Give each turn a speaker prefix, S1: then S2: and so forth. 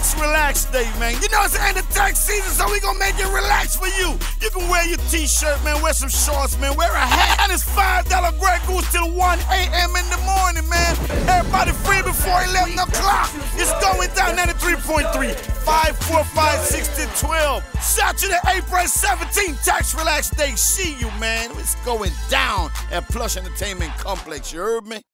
S1: Tax Relax Day, man. You know it's the end of tax season, so we gonna make it relax for you. You can wear your t-shirt, man, wear some shorts, man, wear a hat, and it's $5 Grey Goose till 1 a.m. in the morning, man. Everybody free before 11 o'clock. It's going down 93.3, 545-6012. Shout to the April 17th Tax Relax Day. See you, man. It's going down at Plush Entertainment Complex. You heard me?